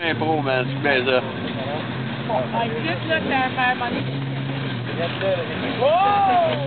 Impro, man, tu fais ça. Bon, un clip, là, t'as un moment donné. Wow!